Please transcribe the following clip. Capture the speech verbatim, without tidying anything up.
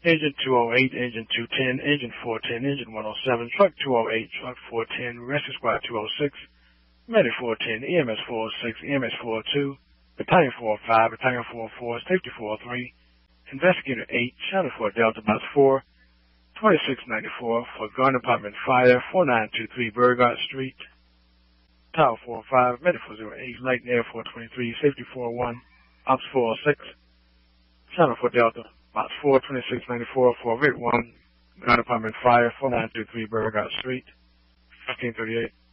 Engine two oh eight, Engine two ten, Engine four ten, Engine one oh seven, Truck two oh eight, Truck four ten, Rescue Squad two oh six, Medic four ten, E M S four oh six, E M S four oh two, Battalion four oh five, Battalion four oh four, Safety four oh three, Investigator eight, Shadow four Delta Box four, twenty-six ninety-four for Gun Department Fire, four nine two three Burgard Street, Tower four oh five, Medic four oh eight, Light and Air four twenty-three, Safety four oh one, Ops four oh six, Shadow four Delta, Box four, twenty-six ninety-four for Vid one, Gun Department Fire, four nine two three Burgard Street, fifteen thirty-eight.